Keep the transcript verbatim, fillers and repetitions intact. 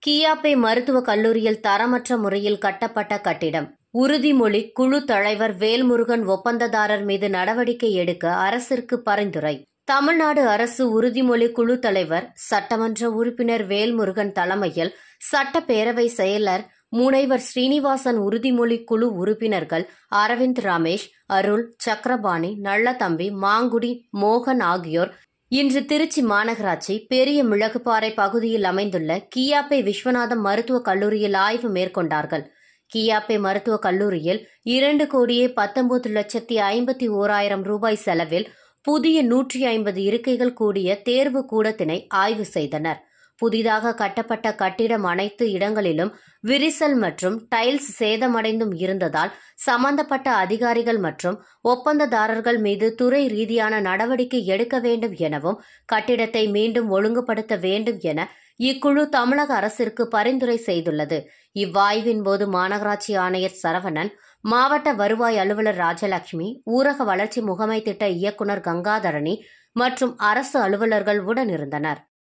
கியாபே மருத்துவக் கல்லூரியில் தரமற்ற முறையில் கட்டப்பட்ட கட்டிடம். உறுதிமொழி குழு தலைவர் வேல்முருகன் ஒப்பந்ததாரர் மீது நடவடிக்கை எடுக்க அரசிற்கு பரிந்துரை. தமிழ்நாடு அரசு உறுதிமொழி குழு தலைவர் சட்டமன்ற உறுப்பினர் வேல்முருகன் தலைமையில் சட்டப்பேரவை செயலர் முனைவர் ஸ்ரீனிவாசன், உறுதிமொழி குழு உறுப்பினர்கள் அரவிந்த், ரமேஷ், அருள், சக்கரபாணி, நல்லதம்பி, மாங்குடி, மோகன் ஆகியோர் இன்று திருச்சி மாநகராட்சி பெரிய மிளகுபாறை பகுதியில் அமைந்துள்ள கியாபே விஸ்வநாதம் மருத்துவக் கல்லூரியில் ஆய்வு மேற்கொண்டார்கள். கியாபே மருத்துவக் கல்லூரியில் இரண்டு கோடியே பத்தொன்பது லட்சத்தி ஐம்பத்தி ஓராயிரம் ரூபாய் செலவில் புதிய நூற்றி ஐம்பது இருக்கைகள் கூடிய தேர்வு கூடத்தினை ஆய்வு செய்தனர். புதிதாக கட்டப்பட்ட கட்டிடம் அனைத்து இடங்களிலும் விரிசல் மற்றும் டைல்ஸ் சேதமடைந்தும் இருந்ததால் சம்பந்தப்பட்ட அதிகாரிகள் மற்றும் ஒப்பந்ததாரர்கள் மீது துறை ரீதியான நடவடிக்கை எடுக்க வேண்டும் எனவும் கட்டிடத்தை மீண்டும் ஒழுங்குபடுத்த வேண்டும் என இக்குழு தமிழக அரசிற்கு பரிந்துரை செய்துள்ளது. இவ்வாய்வின் போது மாநகராட்சி ஆணையர் சரவணன், மாவட்ட வருவாய் அலுவலர் ராஜலட்சுமி, ஊரக வளர்ச்சி முகமை திட்ட இயக்குநர் கங்காதரணி மற்றும் அரசு அலுவலர்கள் உடனிருந்தனர்.